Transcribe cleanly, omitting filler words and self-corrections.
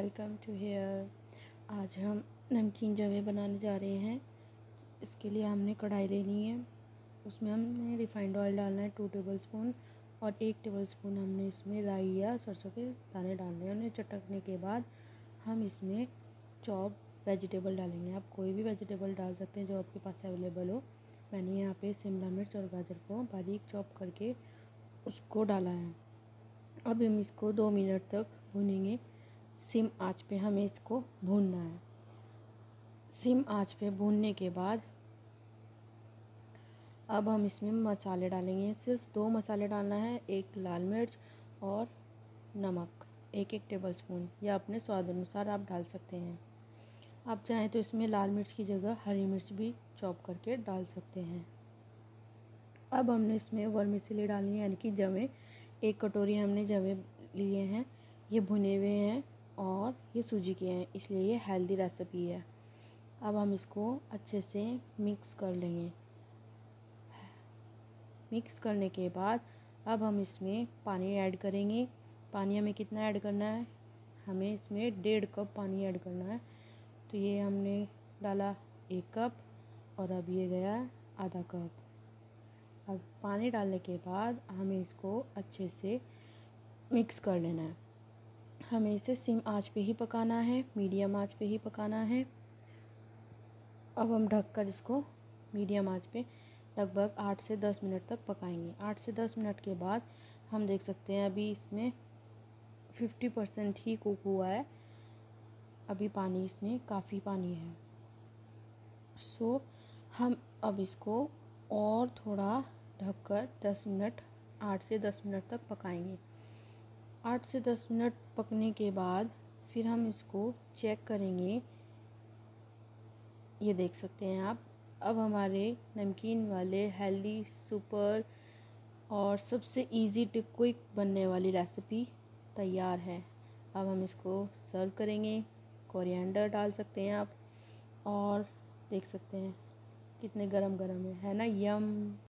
Welcome to hair. आज हम नमकीन जवे बनाने जा रहे हैं। इसके लिए हमने कढ़ाई लेनी है, उसमें हमने रिफाइंड ऑयल डालना है 2 टेबलस्पून और 1 टेबलस्पून हमने इसमें राई या सरसों के दाने डालने हैं। उन्हें चटकने के बाद हम इसमें चॉप वेजिटेबल डालेंगे। आप कोई भी वेजिटेबल डाल सकते हैं जो आपके पास अवेलेबल हो। मैंने यहाँ पे शिमला मिर्च और गाजर को बारीक चॉप करके उसको डाला है। अब हम इसको 2 मिनट तक भूनेंगे। सिम आंच पे हमें इसको भूनना है। सिम आंच पे भूनने के बाद अब हम इसमें मसाले डालेंगे। सिर्फ 2 मसाले डालना है, 1 लाल मिर्च और नमक 1-1 टेबलस्पून, या अपने स्वाद अनुसार आप डाल सकते हैं। आप चाहें तो इसमें लाल मिर्च की जगह हरी मिर्च भी चॉप करके डाल सकते हैं। अब हमने इसमें वर्मिसेली डालनी है, यानी कि जवे। 1 कटोरी हमने जवे लिए हैं। ये भुने हुए हैं और ये सूजी के हैं, इसलिए ये हेल्दी रेसिपी है। अब हम इसको अच्छे से मिक्स कर लेंगे। मिक्स करने के बाद अब हम इसमें पानी ऐड करेंगे। पानी हमें कितना ऐड करना है? हमें इसमें 1.5 कप पानी ऐड करना है। तो ये हमने डाला 1 कप और अब ये गया आधा कप। अब पानी डालने के बाद हमें इसको अच्छे से मिक्स कर लेना है। हमें इसे सिम आंच पे ही पकाना है, मीडियम आंच पे ही पकाना है। अब हम ढककर इसको मीडियम आंच पे लगभग 8 से 10 मिनट तक पकाएंगे। 8 से 10 मिनट के बाद हम देख सकते हैं अभी इसमें 50% ही कुक हुआ है। अभी पानी इसमें काफ़ी पानी है। सो हम अब इसको और थोड़ा ढककर 8 से 10 मिनट तक पकाएंगे। 8 से 10 मिनट पकने के बाद फिर हम इसको चेक करेंगे। ये देख सकते हैं आप, अब हमारे नमकीन वाले हेल्दी सुपर और सबसे इजी टू क्विक बनने वाली रेसिपी तैयार है। अब हम इसको सर्व करेंगे। कोरिएंडर डाल सकते हैं आप, और देख सकते हैं कितने गरम गरम है ना। यम।